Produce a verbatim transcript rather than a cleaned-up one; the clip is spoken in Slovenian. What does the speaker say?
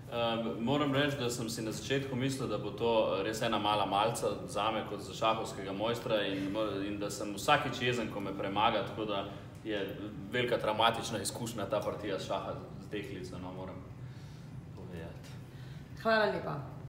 Moram reči, da sem si na začetku mislil, da bo to res ena mala malca zame kot za šahovskega mojstra in da sem vsakič jezen, ko me premaga, tako da je velika traumatična izkušnja ta partija šaha z deklico, no, moram povedati. Hvala lepa.